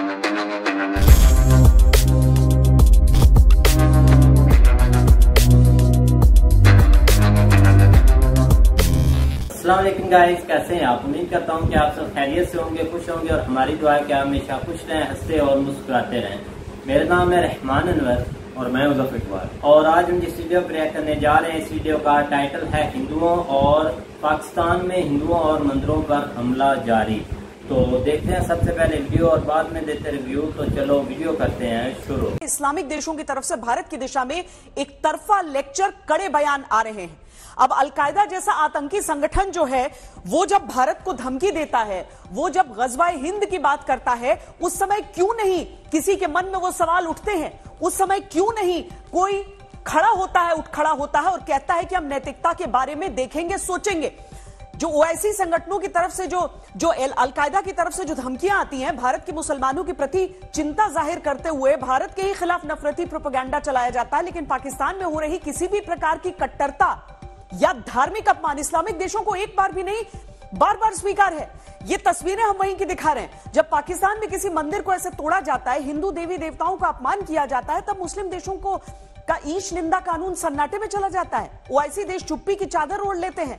अस्सलाम वालेकुम गाइस, कैसे हैं आप? उम्मीद करता हूं कि आप सब खैरियत से होंगे, खुश होंगे और हमारी दुआ है कि आप हमेशा खुश रहें, हंसते और मुस्कुराते रहें। मेरा नाम है रहमान अनवर और मैं मुजफ्फर इकबाल। और आज हम जिस वीडियो पर रिएक्ट करने जा रहे हैं, इस वीडियो का टाइटल है हिंदुओं और पाकिस्तान में हिंदुओं और मंदिरों पर हमला जारी। तो देखते हैं सबसे पहले वीडियो और बाद में देते रिव्यू। तो चलो वीडियो करते हैं शुरू। इस्लामिक देशों की तरफ से भारत की दिशा में एक तरफा लेक्चर, कड़े बयान आ रहे हैं। अब अलकायदा जैसा आतंकी संगठन जो है वो जब भारत को धमकी देता है, वो जब गजवाए हिंद की बात करता है, उस समय क्यों नहीं किसी के मन में वो सवाल उठते हैं? उस समय क्यों नहीं कोई खड़ा होता है, उठ खड़ा होता है और कहता है कि हम नैतिकता के बारे में देखेंगे, सोचेंगे। जो ओआईसी संगठनों की तरफ से जो अलकायदा की तरफ से जो धमकियां आती हैं, भारत के मुसलमानों के प्रति चिंता जाहिर करते हुए भारत के ही खिलाफ नफरती प्रोपेगेंडा चलाया जाता है। लेकिन पाकिस्तान में हो रही किसी भी प्रकार की कट्टरता या धार्मिक अपमान इस्लामिक देशों को एक बार भी नहीं, बार बार स्वीकार है। ये तस्वीरें हम वहीं की दिखा रहे हैं। जब पाकिस्तान में किसी मंदिर को ऐसे तोड़ा जाता है, हिंदू देवी देवताओं का अपमान किया जाता है, तब मुस्लिम देशों को का ईश निंदा कानून सन्नाटे में चला जाता है। ओआईसी देश चुप्पी की चादर ओढ़ लेते हैं।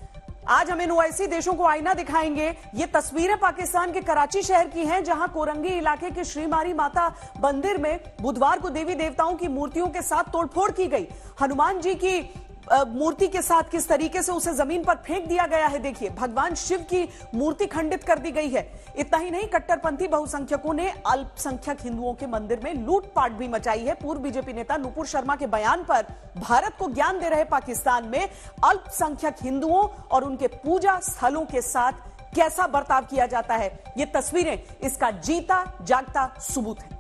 आज हम इन ओआईसी देशों को आईना दिखाएंगे। ये तस्वीरें पाकिस्तान के कराची शहर की हैं, जहां कोरंगी इलाके के श्रीमारी माता मंदिर में बुधवार को देवी देवताओं की मूर्तियों के साथ तोड़फोड़ की गई। हनुमान जी की मूर्ति के साथ किस तरीके से उसे जमीन पर फेंक दिया गया है, देखिए। भगवान शिव की मूर्ति खंडित कर दी गई है। इतना ही नहीं, कट्टरपंथी बहुसंख्यकों ने अल्पसंख्यक हिंदुओं के मंदिर में लूटपाट भी मचाई है। पूर्व बीजेपी नेता नुपुर शर्मा के बयान पर भारत को ज्ञान दे रहे पाकिस्तान में अल्पसंख्यक हिंदुओं और उनके पूजा स्थलों के साथ कैसा बर्ताव किया जाता है, ये तस्वीरें इसका जीता जागता सबूत है।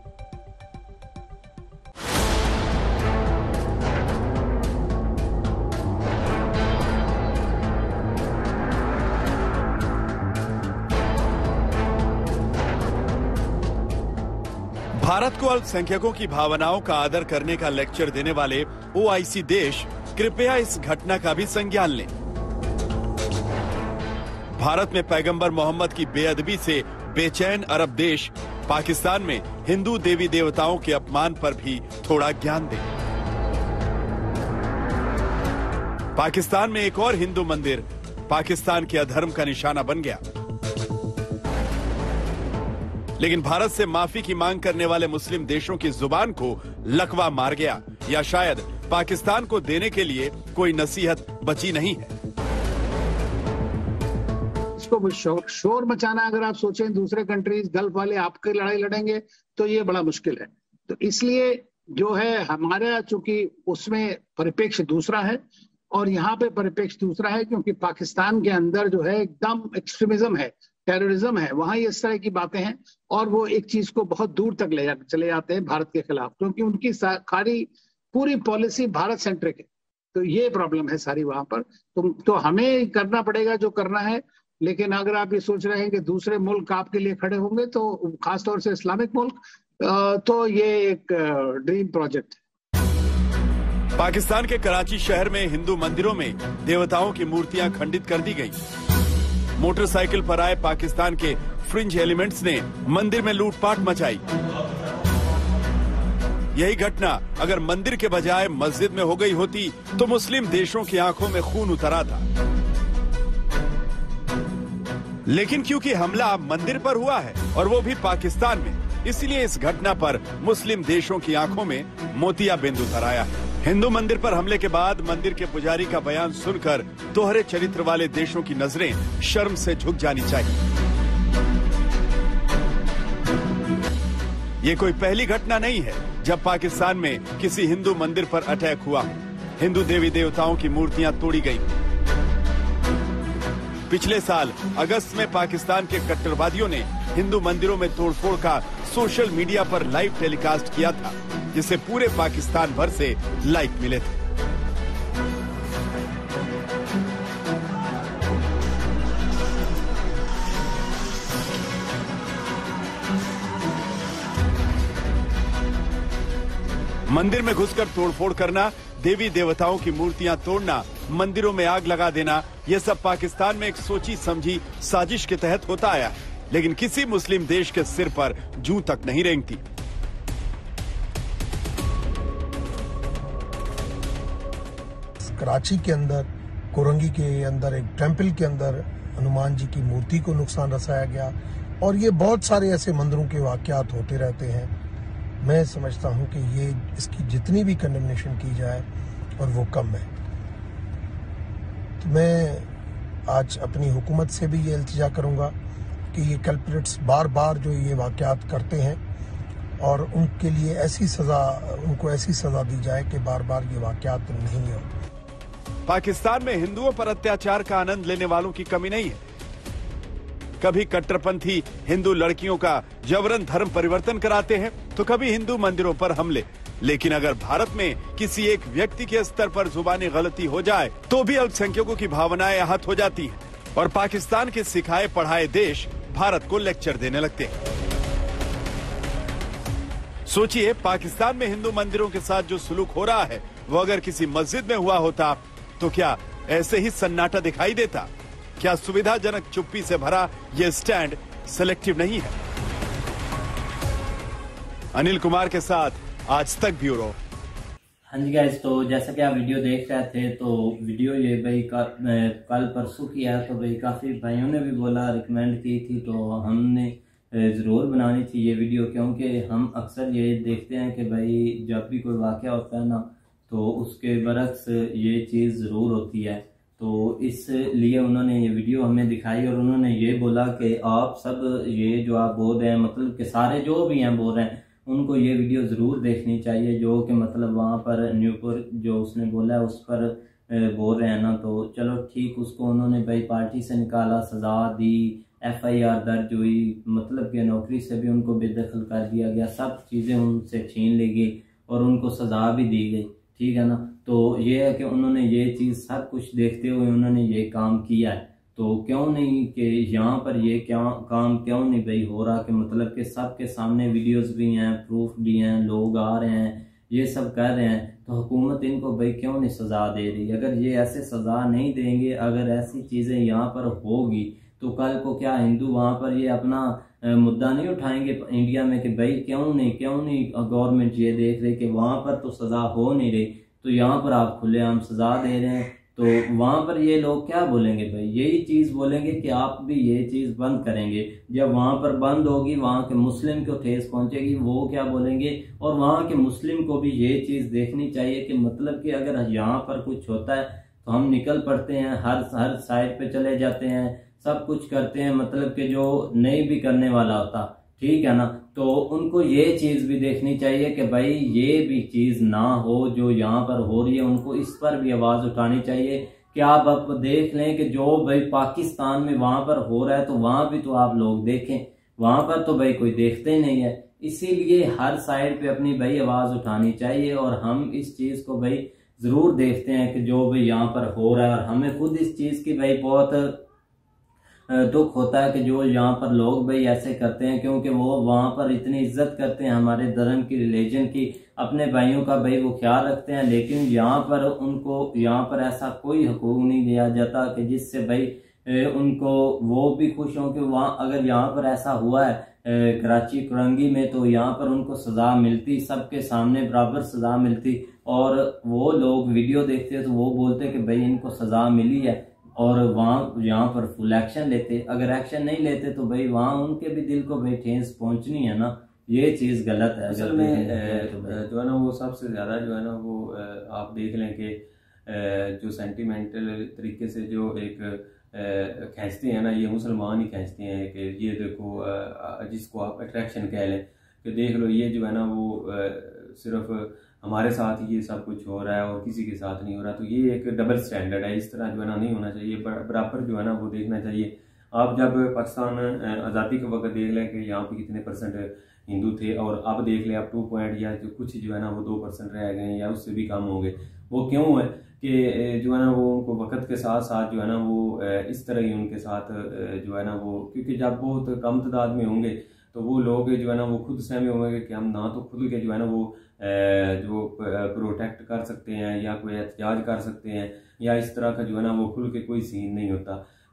भारत को अल्पसंख्यकों की भावनाओं का आदर करने का लेक्चर देने वाले ओआईसी देश कृपया इस घटना का भी संज्ञान लें। भारत में पैगंबर मोहम्मद की बेअदबी से बेचैन अरब देश पाकिस्तान में हिंदू देवी देवताओं के अपमान पर भी थोड़ा ज्ञान दें। पाकिस्तान में एक और हिंदू मंदिर पाकिस्तान के अधर्म का निशाना बन गया, लेकिन भारत से माफी की मांग करने वाले मुस्लिम देशों की जुबान को लकवा मार गया, या शायद पाकिस्तान को देने के लिए कोई नसीहत बची नहीं है। इसको शोर मचाना, अगर आप सोचें दूसरे कंट्रीज गल्फ वाले आपकी लड़ाई लड़ेंगे तो ये बड़ा मुश्किल है। तो इसलिए जो है हमारा, चूंकि उसमें परिप्रेक्ष्य दूसरा है और यहाँ पे परिप्रेक्ष्य दूसरा है, क्योंकि पाकिस्तान के अंदर जो है एकदम एक्सट्रीमिज्म है, टेररिज्म है, वहां ये इस तरह की बातें हैं और वो एक चीज को बहुत दूर तक ले चले जाते हैं भारत के खिलाफ, क्योंकि उनकी सारी पूरी पॉलिसी भारत सेंट्रिक है। तो ये प्रॉब्लम है सारी वहां पर। तो हमें करना पड़ेगा जो करना है। लेकिन अगर आप ये सोच रहे हैं कि दूसरे मुल्क आपके लिए खड़े होंगे, तो खासतौर से इस्लामिक मुल्क, तो ये एक ड्रीम प्रोजेक्ट है। पाकिस्तान के कराची शहर में हिंदू मंदिरों में देवताओं की मूर्तियां खंडित कर दी गई। मोटरसाइकिल पर आए पाकिस्तान के फ्रिंज एलिमेंट्स ने मंदिर में लूटपाट मचाई। यही घटना अगर मंदिर के बजाय मस्जिद में हो गई होती तो मुस्लिम देशों की आंखों में खून उतर आता। लेकिन क्योंकि हमला मंदिर पर हुआ है और वो भी पाकिस्तान में, इसलिए इस घटना पर मुस्लिम देशों की आंखों में मोतियाबिंद उतर आया है। हिंदू मंदिर पर हमले के बाद मंदिर के पुजारी का बयान सुनकर दोहरे चरित्र वाले देशों की नजरें शर्म से झुक जानी चाहिए। ये कोई पहली घटना नहीं है जब पाकिस्तान में किसी हिंदू मंदिर पर अटैक हुआ। हिंदू देवी देवताओं की मूर्तियां तोड़ी गईं। पिछले साल अगस्त में पाकिस्तान के कट्टरवादियों ने हिंदू मंदिरों में तोड़फोड़ का सोशल मीडिया पर लाइव टेलीकास्ट किया था, जिसे पूरे पाकिस्तान भर से लाइक मिले थे। मंदिर में घुसकर तोड़फोड़ करना, देवी देवताओं की मूर्तियां तोड़ना, मंदिरों में आग लगा देना, यह सब पाकिस्तान में एक सोची समझी साजिश के तहत होता आया है। लेकिन किसी मुस्लिम देश के सिर पर जूं तक नहीं रेंगती। कराची के अंदर कोरंगी के अंदर एक टेंपल के अंदर हनुमान जी की मूर्ति को नुकसान रसाया गया और ये बहुत सारे ऐसे मंदिरों के वाकयात होते रहते हैं। मैं समझता हूं कि ये इसकी जितनी भी कंडेमनेशन की जाए और वो कम है। तो मैं आज अपनी हुकूमत से भी ये इल्तिजा करूंगा कि ये कल्प्रिट्स बार बार जो ये वाकयात करते हैं और उनके लिए उनको ऐसी सजा दी जाए कि बार बार ये वाकयात नहीं हो। पाकिस्तान में हिंदुओं पर अत्याचार का आनंद लेने वालों की कमी नहीं है। कभी कट्टरपंथी हिंदू लड़कियों का जबरन धर्म परिवर्तन कराते हैं तो कभी हिंदू मंदिरों पर हमले। लेकिन अगर भारत में किसी एक व्यक्ति के स्तर पर जुबानी गलती हो जाए तो भी अल्पसंख्यकों की भावनाएं आहत हो जाती हैं और पाकिस्तान के सिखाए पढ़ाए देश भारत को लेक्चर देने लगते हैं। सोचिए, पाकिस्तान में हिंदू मंदिरों के साथ जो सुलूक हो रहा है वो अगर किसी मस्जिद में हुआ होता तो क्या ऐसे ही सन्नाटा दिखाई देता? क्या सुविधाजनक चुप्पी से भरा यह स्टैंड सिलेक्टिव नहीं है? अनिल कुमार के साथ आज तक ब्यूरो। हाँ जी गाइस, तो जैसा कि आप वीडियो देख रहे थे तो वीडियो ये भाई कल परसों किया तो भाई काफ़ी भाइयों ने भी बोला, रिकमेंड की थी, तो हमने ज़रूर बनानी थी ये वीडियो, क्योंकि हम अक्सर ये देखते हैं कि भाई जब भी कोई वाक़या होता है ना तो उसके बरक्स ये चीज़ ज़रूर होती है। तो इसलिए उन्होंने ये वीडियो हमें दिखाई और उन्होंने ये बोला कि आप सब ये जो आप बोल रहे हैं, मतलब कि सारे जो भी हैं बोल रहे हैं, उनको ये वीडियो ज़रूर देखनी चाहिए जो कि मतलब वहाँ पर न्यूपुर जो उसने बोला है उस पर बोल रहे हैं ना। तो चलो ठीक, उसको उन्होंने भाई पार्टी से निकाला, सज़ा दी, FIR दर्ज हुई, मतलब कि नौकरी से भी उनको बेदखल कर दिया गया, सब चीज़ें उनसे छीन ली गई और उनको सज़ा भी दी गई, ठीक है ना। तो ये है कि उन्होंने ये चीज़ सब कुछ देखते हुए उन्होंने ये काम किया है। तो क्यों नहीं कि यहाँ पर ये काम क्यों नहीं भाई हो रहा कि मतलब कि सबके सामने वीडियोस भी हैं, प्रूफ भी हैं, लोग आ रहे हैं, ये सब कर रहे हैं, तो हुकूमत इनको भाई क्यों नहीं सज़ा दे रही? अगर ये ऐसे सज़ा नहीं देंगे, अगर ऐसी चीज़ें यहाँ पर होगी तो कल को क्या हिंदू वहाँ पर ये अपना मुद्दा नहीं उठाएंगे इंडिया में कि भाई क्यों नहीं गवर्नमेंट ये देख रही कि वहाँ पर तो सज़ा हो नहीं रही, तो यहाँ पर आप खुलेआम सज़ा दे रहे हैं, तो वहाँ पर ये लोग क्या बोलेंगे भाई? यही चीज़ बोलेंगे कि आप भी ये चीज़ बंद करेंगे। जब वहाँ पर बंद होगी, वहाँ के मुस्लिम को ठेस पहुँचेगी, वो क्या बोलेंगे? और वहाँ के मुस्लिम को भी ये चीज़ देखनी चाहिए कि मतलब कि अगर यहाँ पर कुछ होता है तो हम निकल पड़ते हैं, हर साइड पे चले जाते हैं, सब कुछ करते हैं, मतलब कि जो नहीं भी करने वाला होता, ठीक है ना। तो उनको ये चीज़ भी देखनी चाहिए कि भाई ये भी चीज़ ना हो जो यहाँ पर हो रही है, उनको इस पर भी आवाज़ उठानी चाहिए कि आप अब देख लें कि जो भाई पाकिस्तान में वहाँ पर हो रहा है तो वहाँ भी तो आप लोग देखें, वहाँ पर तो भाई कोई देखते ही नहीं है। इसीलिए हर साइड पे अपनी भाई आवाज़ उठानी चाहिए और हम इस चीज़ को भाई ज़रूर देखते हैं कि जो भाई यहाँ पर हो रहा है, और हमें खुद इस चीज़ की भाई बहुत दुख होता है कि जो यहाँ पर लोग भाई ऐसे करते हैं, क्योंकि वो वहाँ पर इतनी इज्जत करते हैं हमारे धर्म की, रिलीजन की, अपने भाइयों का भाई वो ख्याल रखते हैं, लेकिन यहाँ पर उनको यहाँ पर ऐसा कोई हुकूक नहीं दिया जाता कि जिससे भाई उनको वो भी खुश हों कि वहाँ अगर यहाँ पर ऐसा हुआ है कराची कोरंगी में तो यहाँ पर उनको सज़ा मिलती, सबके सामने बराबर सज़ा मिलती, और वो लोग वीडियो देखते तो वो बोलते कि भाई इनको सज़ा मिली है और वहाँ यहाँ पर फुल एक्शन लेते। अगर एक्शन नहीं लेते तो भाई वहाँ उनके भी दिल को भाई ठेस पहुँचनी है ना, ये चीज़ गलत है। असल में जो है ना वो सबसे ज़्यादा जो है ना वो आप देख लें कि जो सेंटिमेंटल तरीके से जो एक खींचते हैं ना, ये मुसलमान ही खींचते हैं कि ये देखो, जिसको आप अट्रैक्शन कह लें कि देख लो ये जो है ना वो सिर्फ हमारे साथ ये सब कुछ हो रहा है और किसी के साथ नहीं हो रहा। तो ये एक डबल स्टैंडर्ड है, इस तरह जो है ना नहीं होना चाहिए, बराबर जो है ना वो देखना चाहिए। आप जब पाकिस्तान आज़ादी के वक्त देख लें कि यहाँ पे कितने % हिंदू थे और अब देख लें आप 2 पॉइंट या जो कुछ जो है ना वो 2% रह गए या उससे भी कम हो गए। वो क्यों है कि जो है ना वो उनको वक्त के साथ साथ जो है ना वो इस तरह ही उनके साथ जो है ना वो, क्योंकि जब बहुत कम तादाद में होंगे तो वो लोग जो है ना वो खुद सहमे होंगे कि हम ना तो खुद के जो है ना वो जो प्रोटेक्ट कर सकते हैं या कोई एहतजाज कर सकते हैं या इस तरह का जो है ना वो खुल के कोई सीन नहीं होता।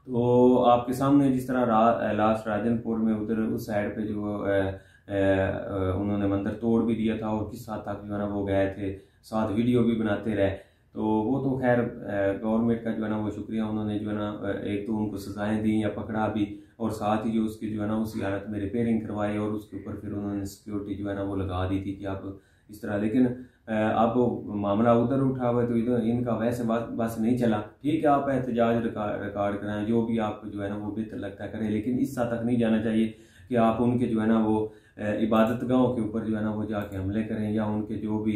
तो आपके सामने जिस तरह लास्ट राजनपुर में उधर उस साइड पे जो उन्होंने मंदिर तोड़ भी दिया था और किस हद तक जो है ना वो गए थे, साथ वीडियो भी बनाते रहे। तो वो तो खैर गवर्नमेंट का जो है ना वो शुक्रिया, उन्होंने जो है ना एक तो उनको सजाएं दी या पकड़ा भी, और साथ ही जो उसकी जो है ना उसी हालत में रिपेयरिंग करवाई, और उसके ऊपर फिर उन्होंने सिक्योरिटी जो है ना वो लगा दी थी कि आप इस तरह। लेकिन अब मामला उधर उठा हुआ है तो इधर इनका वैसे बस नहीं चला। ठीक है, आप एहतजाज रिकॉर्ड कराएं, जो भी आपको जो है ना वो बेहतर लगता है करें, लेकिन इस हद तक नहीं जाना चाहिए कि आप उनके जो है ना वो इबादत गाहों के ऊपर जो है ना वो जाके हमले करें, या उनके जो भी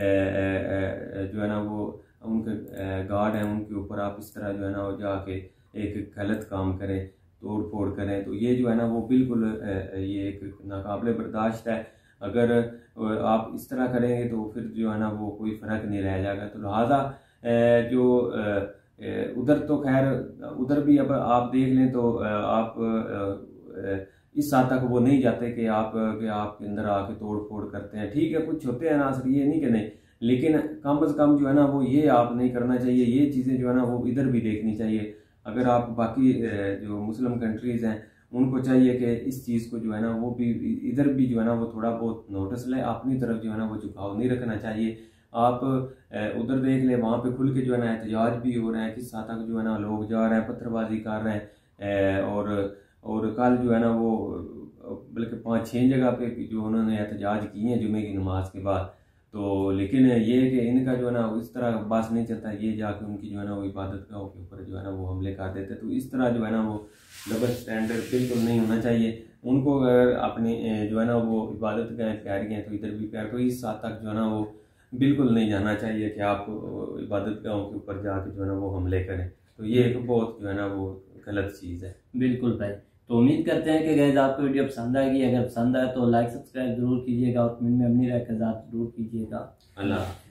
जो है ना वो उनके गार्ड हैं उनके ऊपर आप इस तरह जो है ना वो जाके एक गलत काम करें, तोड़ फोड़ करें। तो ये जो है ना वो बिल्कुल ये एक नाकाबिले बर्दाश्त है। अगर आप इस तरह करेंगे तो फिर जो है ना वो कोई फ़र्क नहीं रह जाएगा। तो लिहाजा जो उधर तो खैर उधर भी अब आप देख लें तो आप इस हद तक वो नहीं जाते कि आपके अंदर आके तोड़ फोड़ करते हैं। ठीक है, कुछ होते हैं नासर, ये नहीं कि नहीं, लेकिन कम से कम जो है ना वो ये आप नहीं करना चाहिए। ये चीज़ें जो है ना वो इधर भी देखनी चाहिए। अगर आप बाकी जो मुस्लिम कंट्रीज़ हैं उनको चाहिए कि इस चीज़ को जो है ना वो भी इधर भी जो है ना वो थोड़ा बहुत नोटिस ले, अपनी तरफ जो है ना वो झुकाव नहीं रखना चाहिए। आप उधर देख लें, वहाँ पे खुल के जो है ना एहतजाज भी हो रहे हैं, किस हद तक जो है ना लोग जा रहे हैं, पत्थरबाजी कर रहे हैं, और कल जो है ना वो बल्कि 5-6 जगह पे जो उन्होंने एहतजाज किए हैं जुमे की नमाज के बाद। तो लेकिन ये है कि इनका जो है ना इस तरह बस नहीं चलता, ये जाके उनकी जो है ना वो इबादत गाहों के ऊपर जो है ना वो हमले कर देते। तो इस तरह जो है ना वो डबल स्टैंडर्ड बिल्कुल नहीं होना चाहिए। उनको अगर अपनी जो है ना वो इबादत गाहें प्यारी हैं तो इधर भी प्यार, तो इस हद तक जो है ना वो बिल्कुल नहीं जाना चाहिए कि आप इबादत गाहों के ऊपर जाके जो है ना वो हमले करें। तो ये एक बहुत जो है ना वो गलत चीज़ है। बिल्कुल भाई। तो उम्मीद करते हैं कि गाइस आपको वीडियो पसंद आएगी। अगर पसंद आए तो लाइक सब्सक्राइब जरूर कीजिएगा और कमेंट में अपनी राय का जरूर कीजिएगा। अल्लाह।